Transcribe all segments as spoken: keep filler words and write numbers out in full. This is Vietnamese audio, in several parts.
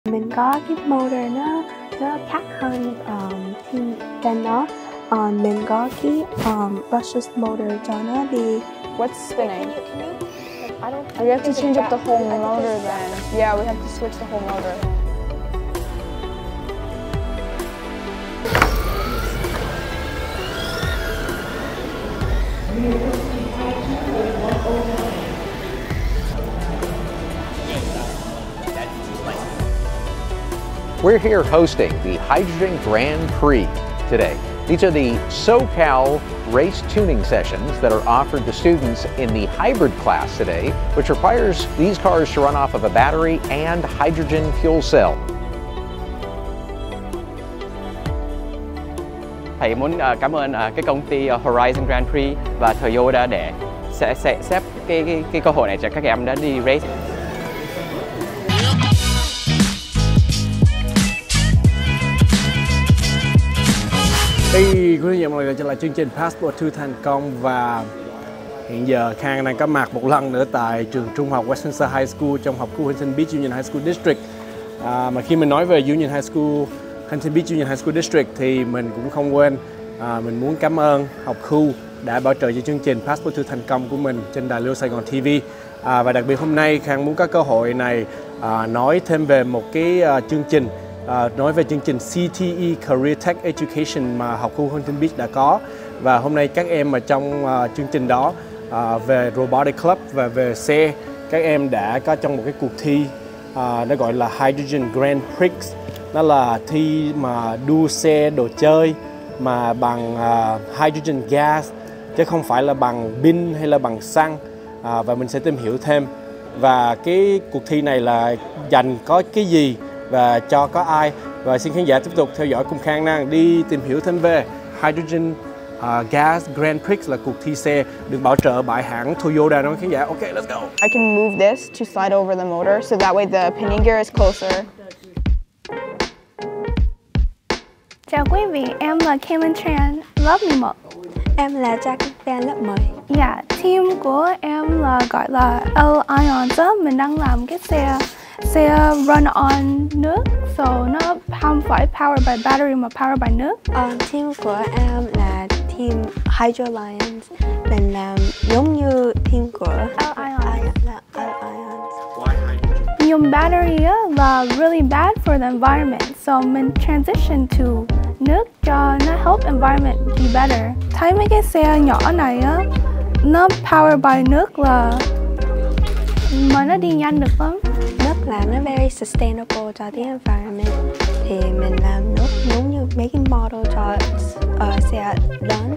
Mình có cái motor nó nó khác hơn um, team bên đó. Uh, mình có cái um, brushless motor cho nó đi. What's spinning? Can you, can you, like, I don't, We have to change up the whole I think motor there's then. Yeah, we have to switch the whole motor. We're here hosting the Hydrogen Grand Prix today. These are the SoCal race tuning sessions that are offered to students in the hybrid class today, which requires these cars to run off of a battery and hydrogen fuel cell. Thầy muốn uh, cảm ơn uh, cái công ty uh, Horizon Grand Prix và Toyota để sẽ sẽ xếp cái, cái cái cơ hội này cho các em đã đi race. Hey, quý vị và mọi người trở lại chương trình Passport to Thành Công, và hiện giờ Khang đang có mặt một lần nữa tại trường trung học Westminster High School trong học khu Huntington Beach Union High School District. À, mà khi mình nói về Union High School, Huntington Beach Union High School District thì mình cũng không quên à, mình muốn cảm ơn học khu đã bảo trợ cho chương trình Passport to Thành Công của mình trên đài Liêu Sài Gòn ti vi. À, và đặc biệt hôm nay Khang muốn có cơ hội này à, nói thêm về một cái à, chương trình. À, nói về chương trình xê tê e Career Tech Education mà học khu Huntington Beach đã có, và hôm nay các em ở trong uh, chương trình đó uh, về Robotic Club và về xe, các em đã có trong một cái cuộc thi uh, nó gọi là Hydrogen Grand Prix. Nó là thi mà đua xe đồ chơi mà bằng uh, hydrogen gas chứ không phải là bằng pin hay là bằng xăng, uh, và mình sẽ tìm hiểu thêm. Và cái cuộc thi này là dành có cái gì và cho có ai, và xin khán giả tiếp tục theo dõi cùng Khang Năng đi tìm hiểu thêm về Hydrogen uh, Gas Grand Prix, là cuộc thi xe được bảo trợ bởi hãng Toyota đó khán giả. Ok, let's go. I can move this to slide over the motor, so that way the pinion gear is closer. Chào quý vị, em là Kaylin Tran, lớp mười một. Em là Jackie Van lớp mười. Dạ, team của em là gọi là L-Ions á, mình đang làm cái xe xe run on nước, so nó không phải power by battery mà power by nước. Uh, team của em là team Hydrolions. Mình làm giống như team của L-Ions. L-Ions. Dùng battery á là really bad for the environment, so mình transition to nước cho nó help environment be better. Thấy mấy cái xe nhỏ này á, nó power by nước là mà nó đi nhanh được lắm. Nước là nó very sustainable cho the environment, thì mình làm nước giống như mấy cái model cho uh, xe lớn.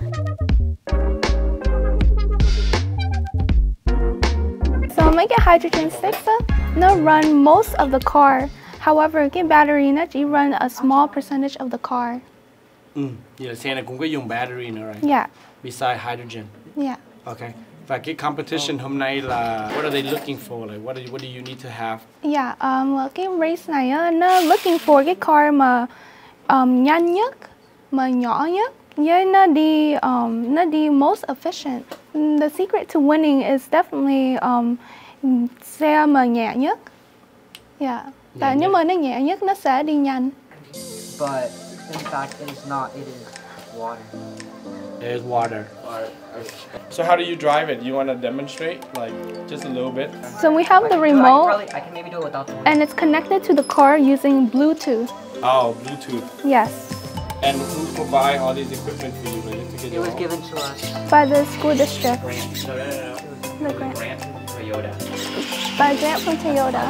So mấy cái hydrogen sticks á, nó run most of the car. However, cái battery nó chỉ run a small percentage of the car. Ừ, vậy là xe này cũng có dùng battery nữa rồi. Yeah. Beside hydrogen. Yeah. Okay. Và cái competition hôm nay là what are they looking for? Like what do you, what do you need to have? Yeah, um, cái race này á, nó looking for cái car mà um, nhanh nhất, mà nhỏ nhất, với nó đi um, nó đi most efficient. The secret to winning is definitely um, xe mà nhẹ nhất. Yeah. Tại nếu mà nó nhẹ nhất nó sẽ đi nhanh. But in fact it is not, it is water. It is water. Water. Okay. So how do you drive it? You want to demonstrate, like just a little bit? So we have the But I can remote, probably, I can maybe do it without the and it's connected to the car using Bluetooth. Oh, Bluetooth. Yes. And who provide all these equipment for you? Like, to get It was all? given to us. By the school district. Grant. No, no, no, no. The grant. Grant from Toyota. By grant from Toyota.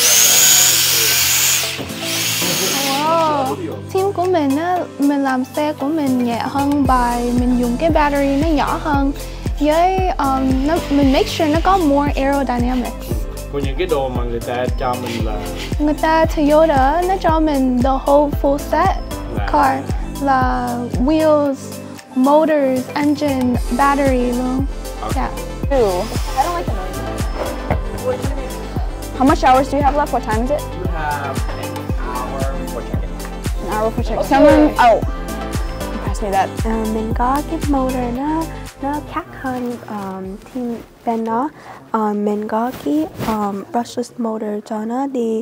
Wow. Team của mình á, mình làm xe của mình nhẹ hơn by mình dùng cái battery nó nhỏ hơn, với um, nó, mình make sure nó có more aerodynamics. Còn những cái đồ mà người ta cho mình là Người ta Toyota nó cho mình the whole full set car, là wheels, motors, engine, battery luôn. Yeah. Ooh, I don't like the noise. How much hours do you have left? What time is it? You have an hour before check-in. An hour before check-in. Someone, oh, pass me that. Uh, mình có cái motor nó nó khác hơn um, team bên đó. Uh, mình có cái um, brushless motor cho nó đi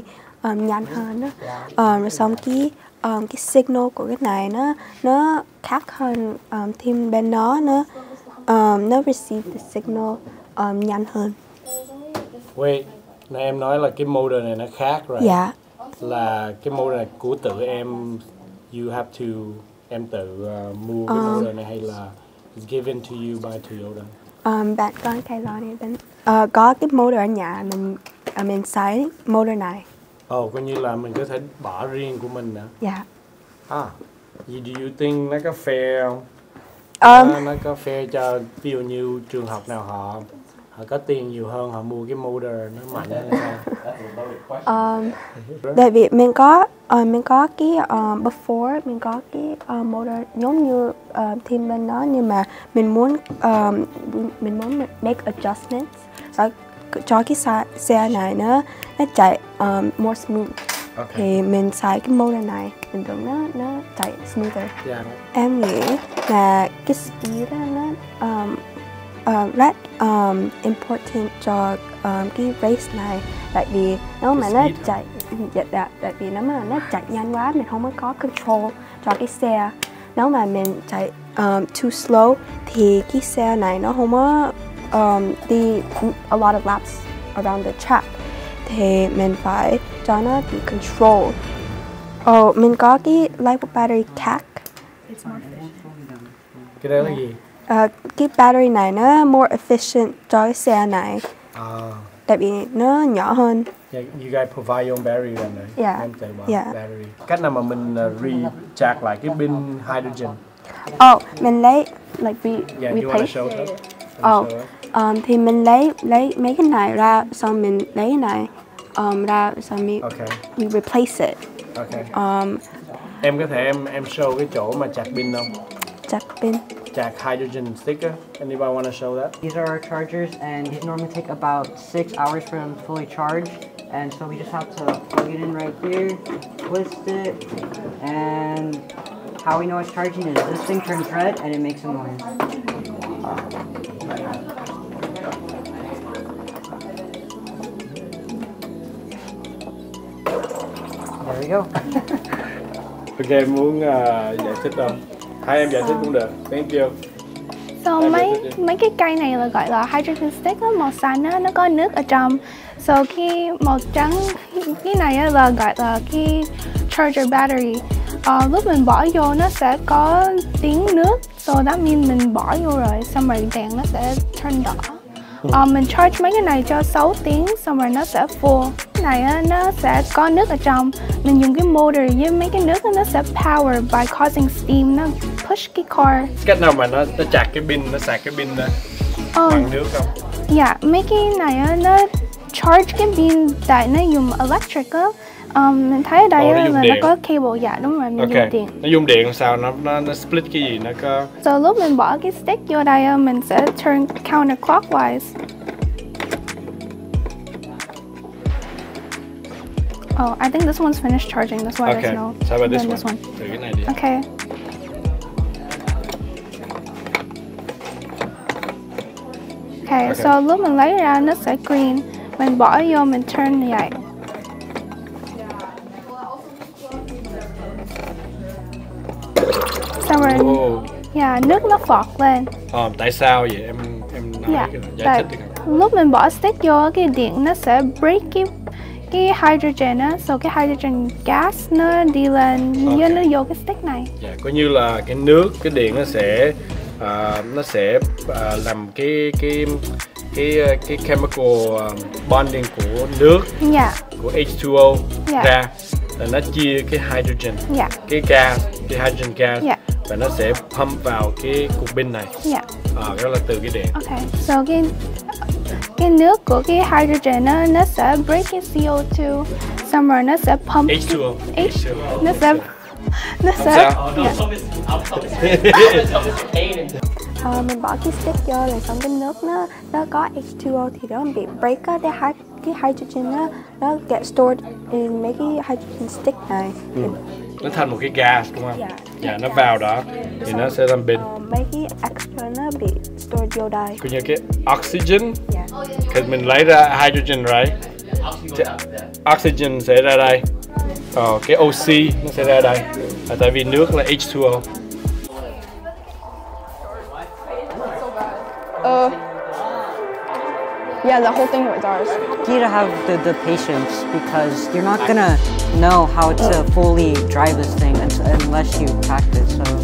um, nhanh hơn đó. Um, rồi xong cái um, cái signal của cái này nó nó khác hơn um, team bên nó nó um, nó receive the signal um, nhanh hơn. Wait, nãy em nói là cái motor này nó khác rồi. Dạ. Là cái motor này của tự em, you have to, em tự uh, mua cái Um, motor này hay là it's given to you by Toyota? Um, bạn con cây lo này bên uh, có cái motor ở nhà mình uh, mình xài motor này. Ồ, oh, coi như là mình có thể bỏ riêng của mình nữa. Dạ. À, do you think nó có fair không? Um, nó, nó có fair cho ví dụ như trường học nào họ họ có tiền nhiều hơn, họ mua cái motor nó mạnh hơn sao? um, tại vì mình có uh, mình có cái um, before mình có cái uh, motor giống như uh, team bên đó, nhưng mà mình muốn um, mình muốn make adjustments so, cho cái xe, xe này nó nó chạy um, more smooth. Okay. Thì mình xài cái motor này mình tưởng nó nó chạy smoother. Yeah. Em nghĩ là cái speed đó, nó um, uh, rất um, important cho um, cái race này, tại vì nếu mà nó chạy dạ, dạ, tại vì nếu mà nó chạy nhanh quá mình không có control cho cái xe. Nếu mà mình chạy um, too slow thì cái xe này nó không có um, đi a lot of laps around the track, thì mình phải cho nó bị control. Oh, mình có cái LiPo battery pack. Cái đó là gì? Uh, cái battery này nó more efficient cho cái xe này. À. Tại vì nó nhỏ hơn. Yeah, you guys provide your own battery then, right? Yeah. Em tự bỏ Yeah. battery. Cách nào mà mình uh, recharge lại cái pin hydrogen? Oh, mình lấy like re Yeah, you want to replace. show us? Oh, um, thì mình lấy lấy mấy cái này ra, xong mình lấy cái này um, ra, xong mình Okay. we replace it. Okay. Um, Em có thể em em show cái chỗ mà chạc pin không? chạc pin. Chạc hydrogen sticker. Anybody want to show that? These are our chargers, and these normally take about six hours for them to fully charge. And so we just have to plug it in right here, twist it, and how we know it's charging is this thing turns red and it makes a noise. There we go. Ok, em muốn uh, giải thích không? Hai em giải thích cũng được. Thank you. So mấy mấy cái cây này là gọi là hydrogen stick á, màu xanh á, nó có nước ở trong. So cái màu trắng cái này á, là gọi là cái charger battery. Uh, lúc mình bỏ vô nó sẽ có tiếng nước. So that means mình bỏ vô rồi, xong rồi đèn nó sẽ turn đỏ. Uh, mình charge mấy cái này cho sáu tiếng, xong rồi nó sẽ full. Cái này á, nó sẽ có nước ở trong. Mình dùng cái motor với mấy cái nước á, nó sẽ power by causing steam, nó push cái car. Cách nào mà nó nó chạc cái pin, nó sạc cái pin đó Oh, bằng nước không? dạ, mấy cái này á, nó charge cái pin tại nó dùng electric á. Um, mình thấy ở đây Ồ, nó á, dùng là điện. nó có cable, dạ đúng rồi, mình Ok. dùng điện. Nó dùng điện sao? Nó nó nó split cái gì? Nó có. So lúc mình bỏ cái stick vô đây á, mình sẽ turn counterclockwise. Oh, I think this one's finished charging. That's why Okay. there's no. How about this then one? this one. Thử cái này đi. Okay. Okay, Okay. so lúc mình lấy ra nó sẽ green. Mình bỏ vô, mình turn như vậy. Xong rồi, Oh. yeah, nước nó phọt lên. Ờ, tại sao vậy? Em em nói Yeah, cái giải tại thích đi. Không? lúc mình bỏ stick vô, cái điện nó sẽ break cái cái hydrogen á, so cái hydrogen gas nó đi lên với Okay. nó vô cái stick này. Dạ, coi như là cái nước, cái điện nó sẽ à, nó sẽ à, làm cái cái cái cái chemical um, bonding của nước, Dạ, của H two O Dạ. ra, là nó chia cái hydrogen, dạ, cái gas, cái hydrogen gas, Dạ. và nó sẽ pump vào cái cục pin này. dạ. À, đó là từ cái điện. Okay, so cái cái nước của cái hydrogen nó nó sẽ break cái C O two, xong rồi nó sẽ pump H two O. H, nó sẽ nó sẽ sao? dạ. Ờ, mình bỏ cái stick vô rồi xong cái nước nó nó có H two O thì nó bị break á, cái hy- cái hydrogen nó nó get stored in mấy cái hydrogen stick này. Ừ. Nó thành một cái gas đúng không? Dạ. Dạ, nó vào đó thì nó sẽ làm pin. Ờ, mấy cái extra nó bị stored vô đây. Coi như cái oxygen, Dạ. thì mình lấy ra hydrogen right, Oxygen sẽ ra đây. Ờ, cái oxy nó sẽ ra đây. À, tại vì nước là H two O. Uh, yeah, the whole thing was ours. You need to have the, the patience because you're not gonna know how to fully drive this thing unless you practice. So.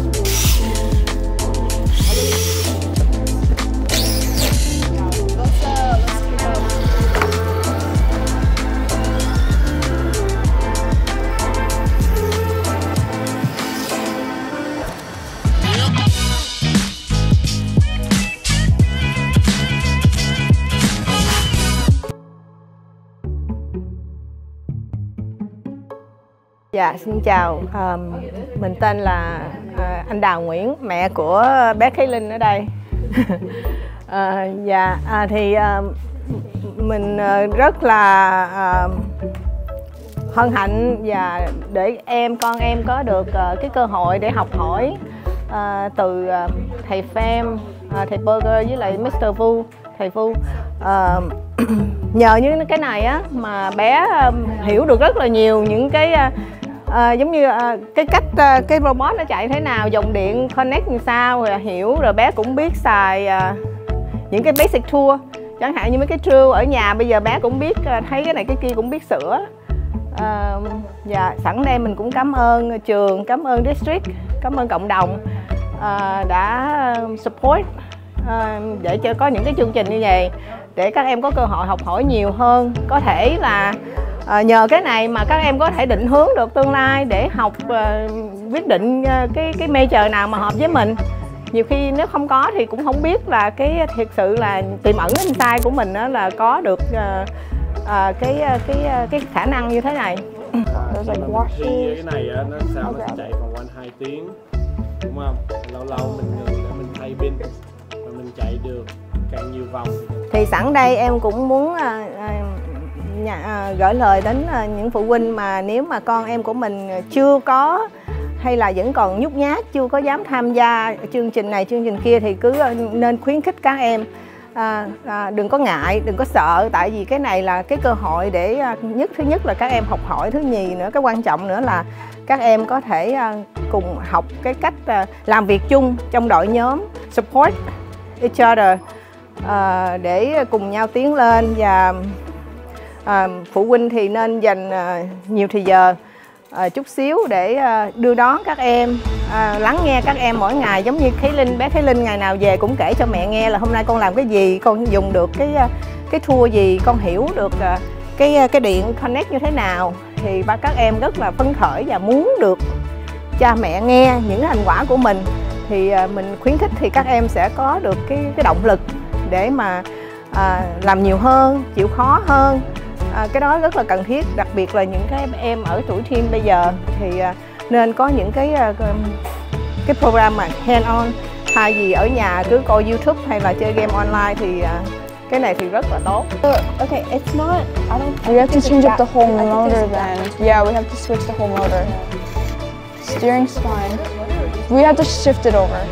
Dạ, xin chào, à, mình tên là à, anh Đào Nguyễn, mẹ của bé Khánh Linh ở đây. à, dạ, à, thì à, mình rất là à, hân hạnh và để em con em có được à, cái cơ hội để học hỏi à, từ à, thầy Pham, à, thầy Burger với lại mít tơ Vu, thầy Vu. À, nhờ những cái này á mà bé uh, hiểu được rất là nhiều những cái uh, uh, giống như uh, cái cách uh, cái robot nó chạy thế nào, dòng điện connect như sao, rồi hiểu, rồi bé cũng biết xài uh, những cái basic tool, chẳng hạn như mấy cái drill ở nhà bây giờ bé cũng biết, uh, thấy cái này cái kia cũng biết sửa. Uh, và sẵn đây mình cũng cảm ơn trường, cảm ơn district, cảm ơn cộng đồng uh, đã support uh, để cho có những cái chương trình như vậy, để các em có cơ hội học hỏi nhiều hơn. Có thể là uh, nhờ cái này mà các em có thể định hướng được tương lai để học, uh, quyết định uh, cái cái major nào mà hợp với mình. Nhiều khi nếu không có thì cũng không biết là cái thực sự là tiềm ẩn inside của mình đó là có được uh, uh, cái cái cái khả năng như thế này. Thì cái này nó sao nó sẽ chạy vòng quanh hai tiếng, đúng không? Lâu lâu mình ngừng để mình thay pin và mình chạy được càng nhiều vòng. Thì sẵn đây em cũng muốn à, à, nhà, à, gửi lời đến à, những phụ huynh mà nếu mà con em của mình chưa có hay là vẫn còn nhút nhát, chưa có dám tham gia chương trình này chương trình kia thì cứ nên khuyến khích các em à, à, đừng có ngại, đừng có sợ, tại vì cái này là cái cơ hội để à, nhất thứ nhất là các em học hỏi, thứ nhì nữa cái quan trọng nữa là các em có thể à, cùng học cái cách à, làm việc chung trong đội nhóm, support each other. À, để cùng nhau tiến lên, và à, phụ huynh thì nên dành à, nhiều thời giờ à, chút xíu để à, đưa đón các em, à, lắng nghe các em mỗi ngày, giống như Khánh Linh, bé Khánh Linh ngày nào về cũng kể cho mẹ nghe là hôm nay con làm cái gì, con dùng được cái cái tool gì, con hiểu được à, cái cái điện connect như thế nào, thì ba các em rất là phấn khởi và muốn được cha mẹ nghe những thành quả của mình. Thì à, mình khuyến khích thì các em sẽ có được cái cái động lực để mà à, làm nhiều hơn, chịu khó hơn. À, cái đó rất là cần thiết, đặc biệt là những cái em ở tuổi teen bây giờ thì à, nên có những cái à, cái program mà hand on, thay vì ở nhà cứ coi YouTube hay là chơi game online thì à, cái này thì rất là tốt. Okay, it's not, I don't we have to change up the whole motor then. Yeah, we have to switch the whole motor. Steering's fine. We have to shift it over.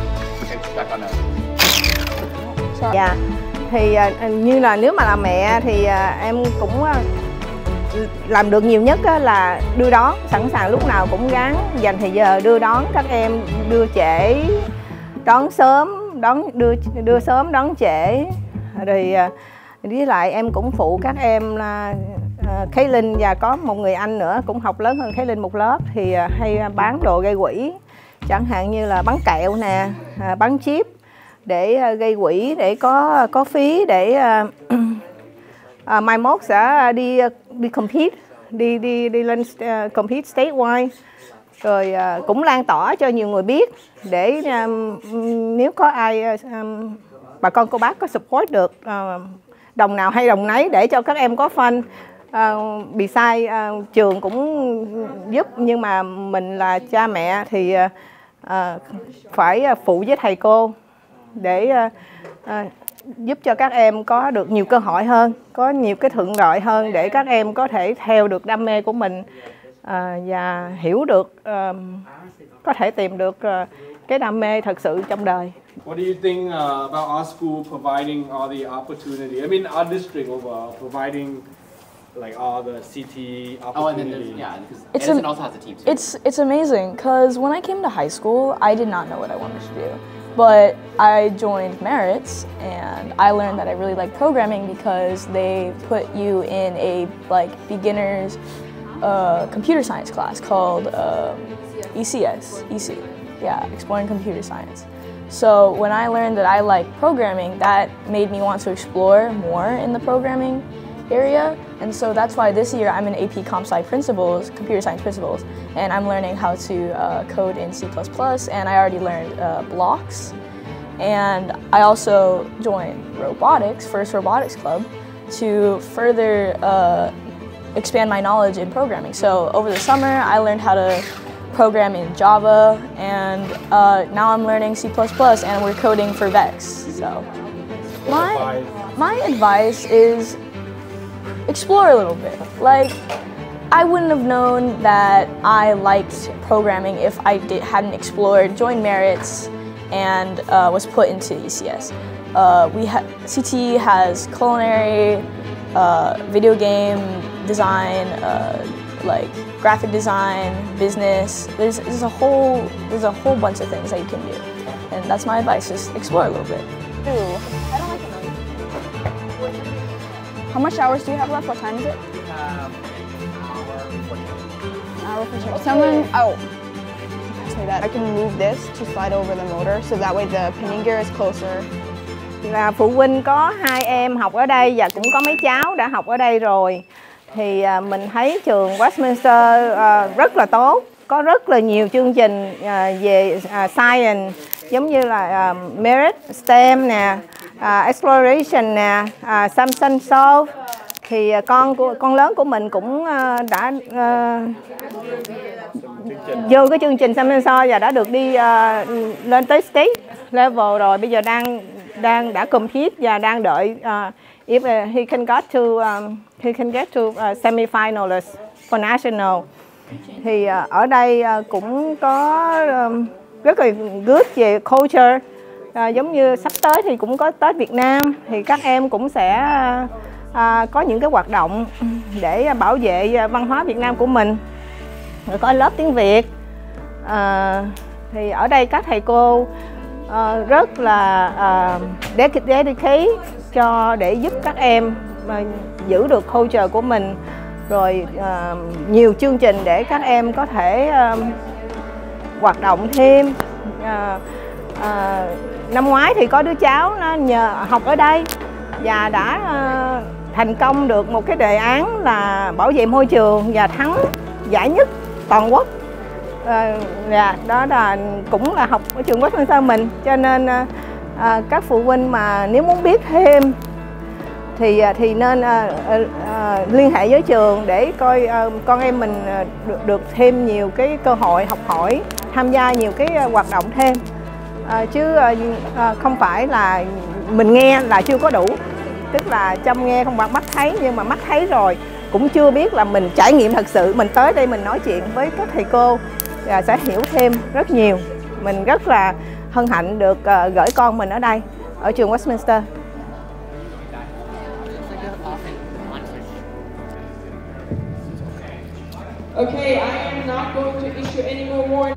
Dạ, thì à, như là nếu mà là mẹ thì à, em cũng à, làm được nhiều nhất á, là đưa đón, sẵn sàng lúc nào cũng gắng dành thời giờ đưa đón các em, đưa trễ, đón sớm, đón đưa đưa sớm, đón trễ. Rồi à, với lại em cũng phụ các em là à, Khánh Linh và có một người anh nữa cũng học lớn hơn Khánh Linh một lớp, thì à, hay bán đồ gây quỹ, chẳng hạn như là bán kẹo nè, à, bán chip để gây quỹ, để có có phí để uh, uh, mai mốt sẽ đi đi compete, đi đi đi lên uh, compete statewide, rồi uh, cũng lan tỏa cho nhiều người biết, để um, nếu có ai um, bà con cô bác có support được uh, đồng nào hay đồng nấy để cho các em có fun. Uh, bị sai uh, trường cũng giúp, nhưng mà mình là cha mẹ thì uh, uh, phải phụ với thầy cô để uh, uh, giúp cho các em có được nhiều cơ hội hơn, có nhiều cái thuận lợi hơn để các em có thể theo được đam mê của mình uh, và hiểu được, uh, có thể tìm được uh, cái đam mê thật sự trong đời. What do you think uh, about our school providing all the opportunity? I mean, our district overall providing like all the C T opportunities. Oh, and then there's, yeah, because It's Edison am- also has a team. It's it's amazing because when I came to high school, I did not know what I wanted to do, but I joined Merits and I learned that I really like programming because they put you in a like beginners uh, computer science class called um, E C S, E C, yeah, Exploring Computer Science. So when I learned that I like programming, that made me want to explore more in the programming area, and so that's why this year I'm in A P Comp Sci Principles, Computer Science Principles, and I'm learning how to uh, code in C plus plus, and I already learned uh, blocks, and I also joined robotics, First Robotics Club, to further uh, expand my knowledge in programming. So over the summer I learned how to program in Java, and uh, now I'm learning C plus plus, and we're coding for Vex. So my, my advice is explore a little bit. Like, I wouldn't have known that I liked programming if I did, hadn't explored, joined Merits, and uh, was put into E C S. Uh, we ha C T has culinary, uh, video game design, uh, like graphic design, business. There's, there's a whole there's a whole bunch of things that you can do, and that's my advice. Just explore a little bit. Ooh, I don't like it. How much hours do you have left? What time is it? Um, An hour for someone. Oh, say that I can move this to slide over the motor, so that way the pinning gear is closer. Là phụ huynh có hai em học ở đây và cũng có mấy cháu đã học ở đây rồi. Thì uh, mình thấy trường Westminster uh, rất là tốt, có rất là nhiều chương trình uh, về uh, science, giống như là uh, Merit, STEM nè, uh, Exploration nè, uh, Samsung Solve. Thì uh, con của con lớn của mình cũng uh, đã uh, vô cái chương trình Samsung Solve và đã được đi uh, lên tới state level rồi. Bây giờ đang đang đã compete và đang đợi uh, if uh, he can get to um, he can get to uh, semi-finalist for national. Thì uh, ở đây uh, cũng có um, rất là good về culture, uh, giống như sắp tới thì cũng có Tết Việt Nam, thì các em cũng sẽ uh, uh, có những cái hoạt động để bảo vệ uh, văn hóa Việt Nam của mình. Rồi có lớp tiếng Việt, uh, thì ở đây các thầy cô uh, rất là uh, dedicate cho để giúp các em mà giữ được culture của mình, rồi uh, nhiều chương trình để các em có thể uh, hoạt động thêm. Uh, uh, năm ngoái thì có đứa cháu nó nhờ học ở đây và đã uh, thành công được một cái đề án là bảo vệ môi trường và thắng giải nhất toàn quốc. Uh, yeah, đó là cũng là học ở trường Westminster mình, cho nên uh, uh, các phụ huynh mà nếu muốn biết thêm thì thì nên uh, uh, uh, liên hệ với trường để coi uh, con em mình uh, được, được thêm nhiều cái cơ hội học hỏi, tham gia nhiều cái uh, hoạt động thêm, uh, chứ uh, uh, không phải là mình nghe là chưa có đủ, tức là trong nghe không bằng mắt thấy, nhưng mà mắt thấy rồi cũng chưa biết là mình trải nghiệm thật sự. Mình tới đây mình nói chuyện với các thầy cô và sẽ hiểu thêm rất nhiều. Mình rất là hân hạnh được uh, gửi con mình ở đây ở trường Westminster. Okay, I am not going to issue any more warnings.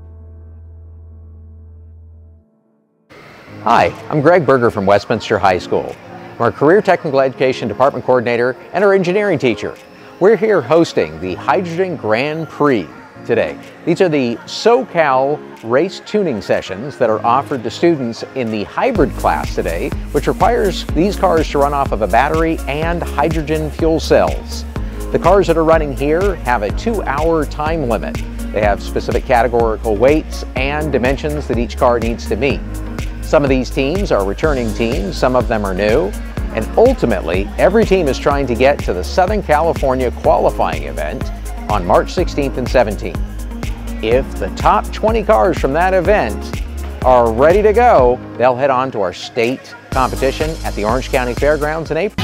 Hi, I'm Greg Berger from Westminster High School. I'm our Career Technical Education Department Coordinator and our Engineering teacher. We're here hosting the Hydrogen Grand Prix today. These are the SoCal race tuning sessions that are offered to students in the hybrid class today, which requires these cars to run off of a battery and hydrogen fuel cells. The cars that are running here have a two-hour time limit. They have specific categorical weights and dimensions that each car needs to meet. Some of these teams are returning teams, some of them are new, and ultimately, every team is trying to get to the Southern California qualifying event on March sixteenth and seventeenth. If the top twenty cars from that event are ready to go, they'll head on to our state competition at the Orange County Fairgrounds in April.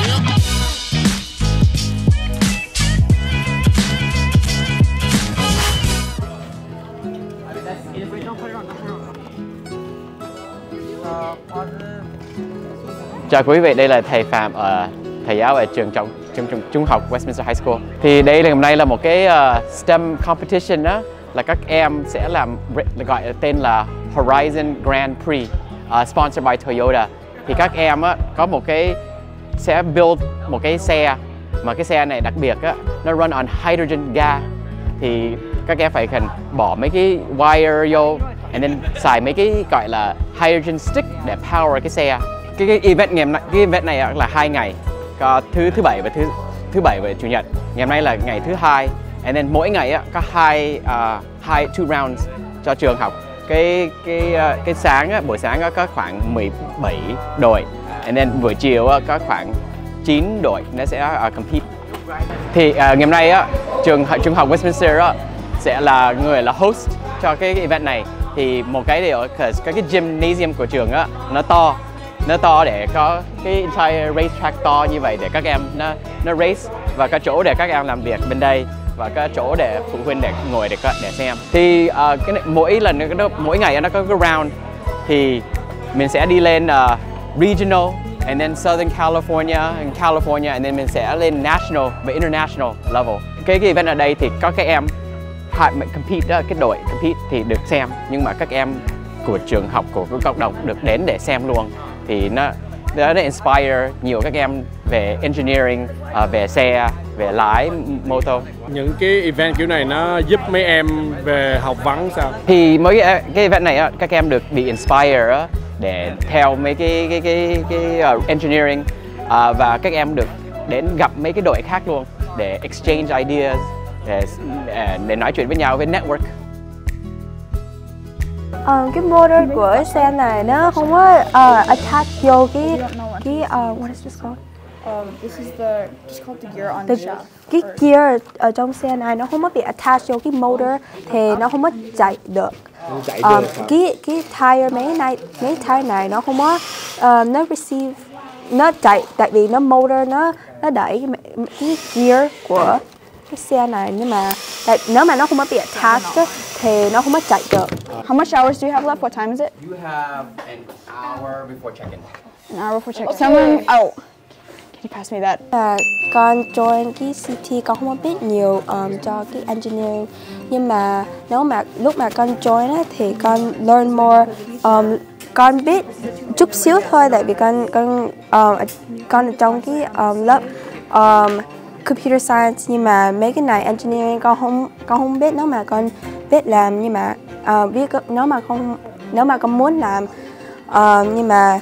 Chào quý vị, đây là thầy Phạm, uh, thầy giáo ở trường trọng trường trung, trung học Westminster High School. Thì đây là hôm nay là một cái uh, STEM competition đó, là các em sẽ làm gọi tên là Horizon Grand Prix, uh, sponsored by Toyota. Thì các em á, có một cái sẽ build một cái xe, mà cái xe này đặc biệt á, nó run on hydrogen gas. Thì các em phải cần bỏ mấy cái wire vô, and then xài mấy cái gọi là hydrogen stick để power cái xe. Cái, cái event ngày cái event này là hai ngày, có thứ thứ bảy và thứ thứ bảy và chủ nhật. Ngày hôm nay là ngày thứ hai, and then mỗi ngày á, có hai uh, hai two rounds cho trường học. Cái cái uh, cái sáng á, buổi sáng á, có khoảng mười bảy đội, and then buổi chiều á, có khoảng chín đội nó sẽ uh, compete. Thì uh, ngày hôm nay á, trường trường học Westminster á, sẽ là người là host cho cái event này. Thì một cái điều cái cái gymnasium của trường á, nó to, nó to để có cái entire racetrack to như vậy để các em nó nó race, và có chỗ để các em làm việc bên đây, và có chỗ để phụ huynh để ngồi để để xem. Thì uh, cái này, mỗi lần mỗi ngày nó có cái round, thì mình sẽ đi lên uh, regional, and then Southern California, and California, and then mình sẽ lên national và international level. Cái, cái event ở đây thì có các em compete đó, cái đội compete thì được xem, nhưng mà các em của trường học, của cái cộng đồng được đến để xem luôn. Thì nó nó inspire nhiều các em về engineering, uh, về xe, về lái mô tô. Những cái event kiểu này nó giúp mấy em về học vấn sao? Thì mấy cái, cái event này á, các em được bị inspire á, để theo mấy cái cái cái cái uh, engineering, uh, và các em được đến gặp mấy cái đội khác luôn để exchange ideas, để, để nói chuyện với nhau, với network. Uh, cái motor của xe này nó không có uh, attach vô cái cái uh, what is this called? Um, this is the just called the gear on the, the shaft. Cái gear ở trong xe này nó không có bị attach vô cái motor thì nó không có chạy được. Chạy Um, được cái cái tire mấy này mấy tire này nó không có uh, nó receive nó chạy, tại vì nó motor nó nó đẩy cái, cái gear của cái xe này, nhưng mà tại nếu mà nó không có bị attached ấy, thì nó không có chạy được. How much hours do you have left? What time is it? You have an hour before check-in. An hour before check-in. Someone, oh, can you pass me that? À, con join cái xê tê con không có biết nhiều um, cho cái engineering, nhưng mà nếu mà lúc mà con join ấy, thì con learn more. Um, con biết chút xíu thôi, tại vì con con um, con ở trong cái um, lớp um, computer science, nhưng mà mấy cái này engineering con không con không biết. Nếu mà con biết làm, nhưng mà uh, biết nếu mà không nếu mà con muốn làm, uh, nhưng mà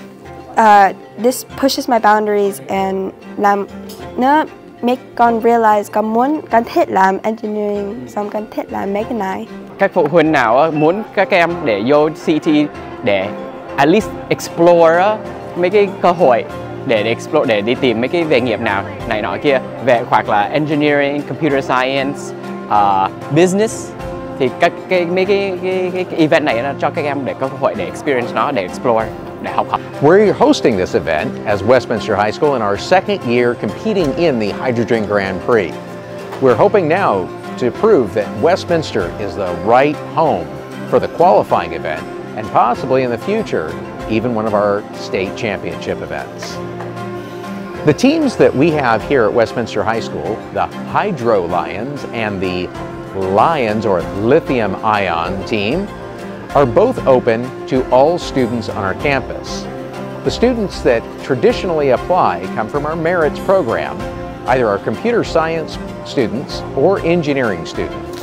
uh, this pushes my boundaries and làm nó make con realize con muốn con thích làm engineering, xong con thích làm mấy cái này. Các phụ huynh nào muốn các em để vô xê tê để at least explore mấy cái cơ hội để, để explore, để đi tìm mấy cái nghề nghiệp nào này nọ kia, về hoặc là engineering, computer science, uh, business, thì các cái mấy cái, cái, cái, cái event này nó cho các em để có cơ hội để experience nó, để explore, để học học. We're hosting this event as Westminster High School in our second year competing in the Hydrogen Grand Prix. We're hoping now to prove that Westminster is the right home for the qualifying event, and possibly in the future, even one of our state championship events. The teams that we have here at Westminster High School, the Hydro Lions and the Lions or Lithium Ion team, are both open to all students on our campus. The students that traditionally apply come from our Merits program, either our computer science students or engineering students.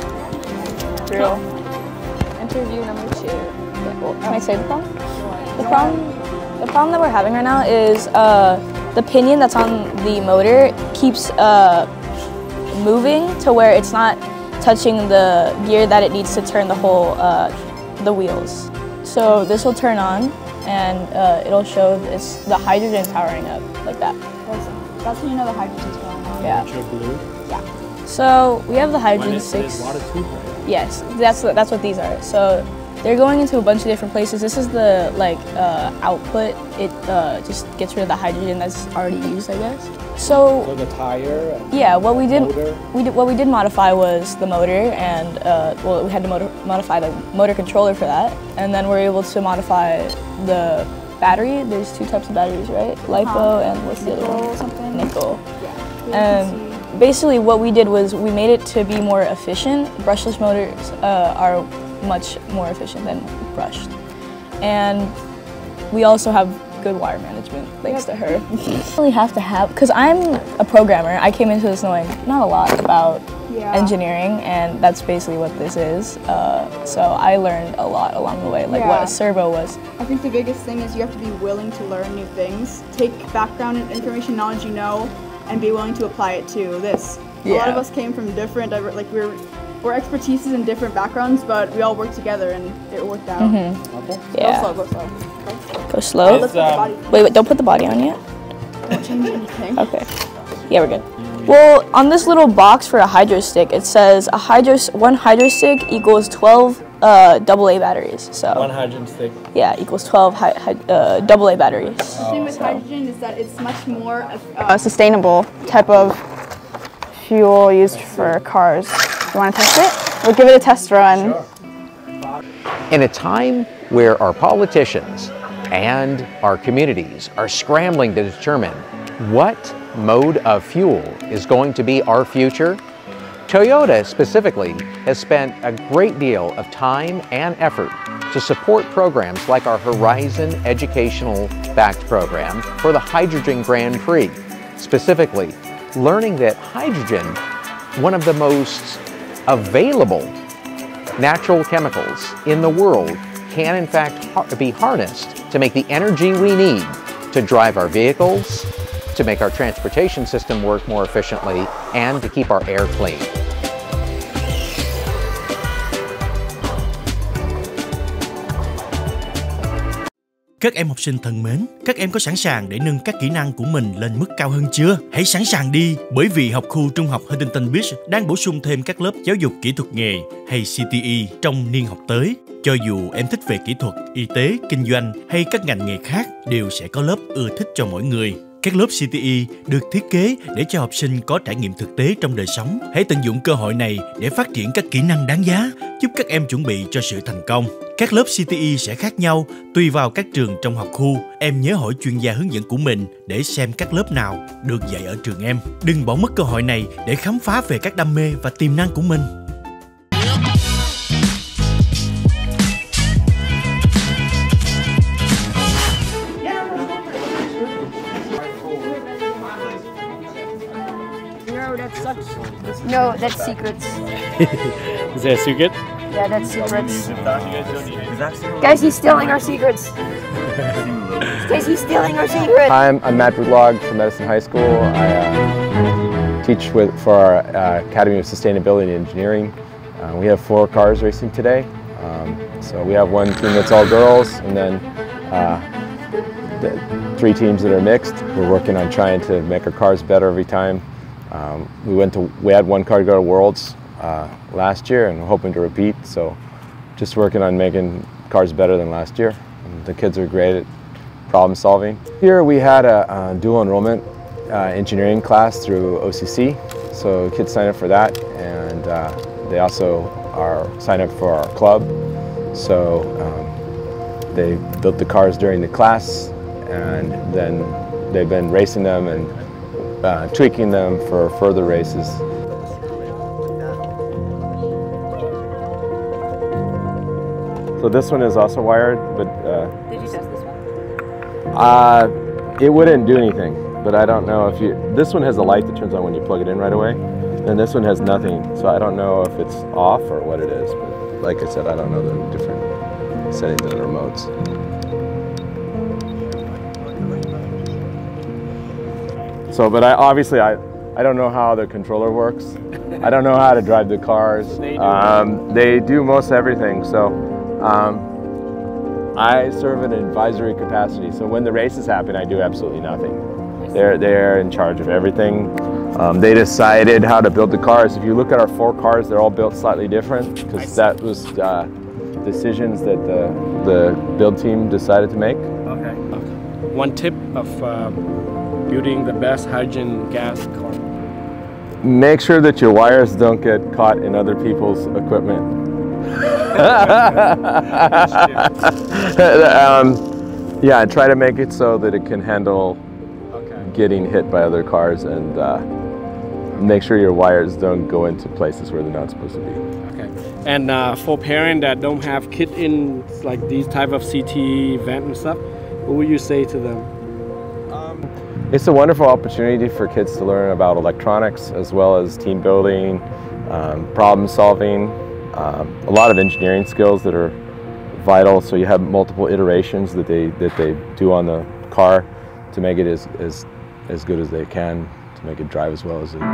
Real. Interview number two. Well, can I say the problem? The problem, the problem that we're having right now is uh, the pinion that's on the motor keeps uh, moving to where it's not touching the gear that it needs to turn the whole uh, the wheels. So this will turn on, and uh, it'll show it's the hydrogen powering up like that. That's, that's how you know the hydrogen's going on. Yeah. blue. Yeah. So we have the hydrogen six. Water too, right? Yes, that's what, that's what these are. So they're going into a bunch of different places. This is the like uh, output. It uh, just gets rid of the hydrogen that's already used, I guess. So, So the tire. And yeah, what we did, motor. we did what we did modify was the motor, and uh, well, we had to motor, modify the motor controller for that, and then we're able to modify the battery. There's two types of batteries, right? LiPo and what's the other one? Something. Nickel. Yeah. And basically what we did was we made it to be more efficient. Brushless motors uh, are much more efficient than brushed. And we also have good wire management, thanks to her. You really have to have, because I'm a programmer, I came into this knowing not a lot about yeah. engineering, and that's basically what this is. Uh, so I learned a lot along the way, like yeah. what a servo was. I think the biggest thing is you have to be willing to learn new things, take background and information knowledge you know, and be willing to apply it to this. Yeah. A lot of us came from different, like we're, we're expertises in different backgrounds, but we all worked together and it worked out. Mm-hmm. Okay. Yeah. Go slow, go slow. Go slow. Um, wait, wait, don't put the body on yet. Don't change anything. Okay. Yeah, we're good. Well, on this little box for a hydro stick, it says a hydro one hydro stick equals twelve uh, double A batteries. So one hydrogen stick. Yeah, equals twelve hi hi uh, double A batteries. The thing with hydrogen is that it's much more uh, sustainable type of fuel used for cars. You want to test it? We'll give it a test run. Sure. In a time where our politicians and our communities are scrambling to determine what mode of fuel is going to be our future, Toyota specifically has spent a great deal of time and effort to support programs like our Horizon Educational Backed program for the Hydrogen Grand Prix. Specifically, learning that hydrogen, one of the most available natural chemicals in the world, can in fact be harnessed to make the energy we need to drive our vehicles, to make our transportation system work more efficiently, and to keep our air clean. Các em học sinh thân mến, các em có sẵn sàng để nâng các kỹ năng của mình lên mức cao hơn chưa? Hãy sẵn sàng đi, bởi vì học khu trung học Huntington Beach đang bổ sung thêm các lớp giáo dục kỹ thuật nghề hay C T E trong niên học tới. Cho dù em thích về kỹ thuật, y tế, kinh doanh hay các ngành nghề khác, đều sẽ có lớp ưa thích cho mỗi người. Các lớp C T E được thiết kế để cho học sinh có trải nghiệm thực tế trong đời sống. Hãy tận dụng cơ hội này để phát triển các kỹ năng đáng giá, giúp các em chuẩn bị cho sự thành công. Các lớp C T E sẽ khác nhau tùy vào các trường trong học khu. Em nhớ hỏi chuyên gia hướng dẫn của mình để xem các lớp nào được dạy ở trường em. Đừng bỏ mất cơ hội này để khám phá về các đam mê và tiềm năng của mình. No, that's secrets. Is that a secret? Yeah, that's secrets. Guys, he's stealing our secrets. Guys, he's stealing our secrets. Hi, I'm, I'm Matt Brutlog from Medicine High School. I uh, teach with for our uh, Academy of Sustainability and Engineering. Uh, we have four cars racing today. Um, so we have one team that's all girls, and then uh, the three teams that are mixed. We're working on trying to make our cars better every time. Um, we went to, we had one car to go to Worlds uh, last year, and we're hoping to repeat. So, just working on making cars better than last year. And the kids are great at problem solving. Here we had a, a dual enrollment uh, engineering class through O C C. So kids sign up for that, and uh, they also are sign up for our club. So um, they built the cars during the class, and then they've been racing them and Uh, tweaking them for further races. So this one is also wired, but uh, did you test this one? Uh, it wouldn't do anything, but I don't know if you. This one has a light that turns on when you plug it in right away, and this one has nothing. So I don't know if it's off or what it is. But like I said, I don't know the different settings and the remotes. So, but I obviously I, I don't know how the controller works. I don't know how to drive the cars. They do, um, they do most everything. So, um, I serve in an advisory capacity. So when the races happen, I do absolutely nothing. They're they're in charge of everything. Um, they decided how to build the cars. If you look at our four cars, they're all built slightly different because that was uh, decisions that the the build team decided to make. Okay. One tip of. Um, building the best hydrogen gas car. Make sure that your wires don't get caught in other people's equipment. um, yeah, try to make it so that it can handle okay. getting hit by other cars, and uh, make sure your wires don't go into places where they're not supposed to be. Okay. And uh, for parents that don't have kids in like these type of C T event and stuff, what would you say to them? Um, it's a wonderful opportunity for kids to learn about electronics as well as team building, um, problem solving, um, a lot of engineering skills that are vital. So you have multiple iterations that they that they do on the car to make it as as as good as they can, to make it drive as well as it.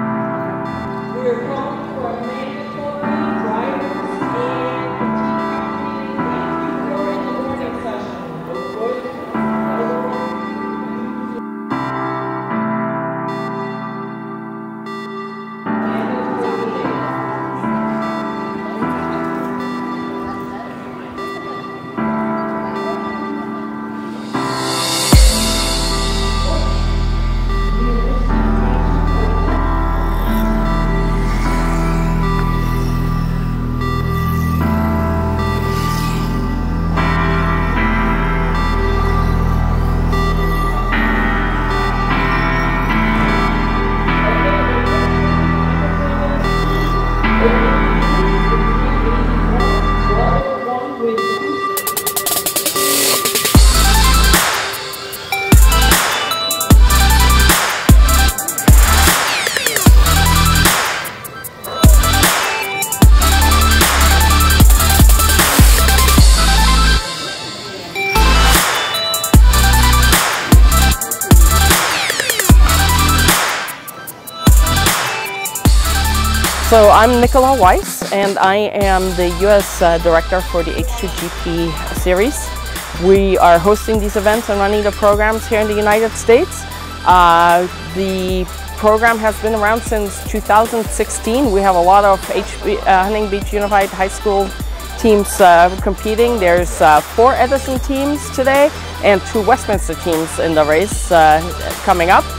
So I'm Nicola Weiss, and I am the U S uh, Director for the H two G P series. We are hosting these events and running the programs here in the United States. Uh, the program has been around since two thousand sixteen. We have a lot of H B, uh, Huntington Beach Unified High School teams uh, competing. There's uh, four Edison teams today and two Westminster teams in the race uh, coming up.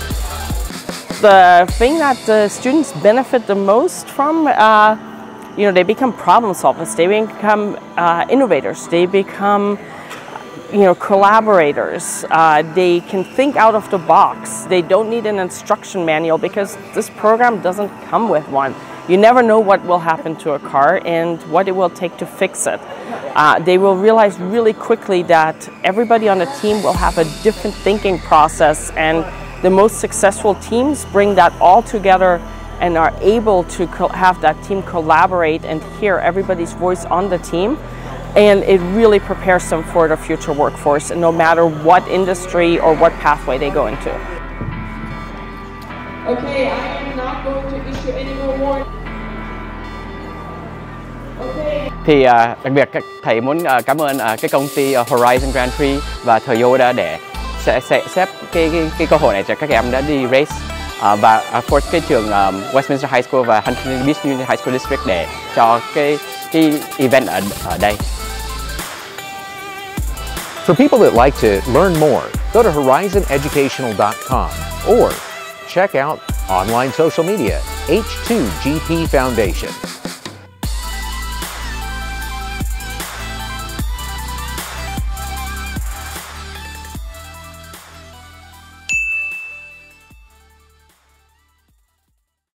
The thing that the students benefit the most from, uh, you know, they become problem solvers, they become uh, innovators, they become, you know, collaborators. Uh, they can think out of the box. They don't need an instruction manual because this program doesn't come with one. You never know what will happen to a car and what it will take to fix it. Uh, they will realize really quickly that everybody on the team will have a different thinking process, and the most successful teams bring that all together and are able to have that team collaborate and hear everybody's voice on the team. And it really prepares them for the future workforce, no matter what industry or what pathway they go into. Okay, I am not going to issue any more warnings. Okay. Thì uh, đặc biệt các thầy muốn uh, cảm ơn uh, cái công ty uh, Horizon Grand Prix và Toyota để sẽ sẽ xếp cái, cái cái cơ hội này cho các em đã đi race uh, và uh, for cái trường um, Westminster High School và Huntington Beach Union High School District để cho cái cái event ở ở đây. For people that like to learn more, go to horizon educational dot com or check out online social media, H two G P Foundation.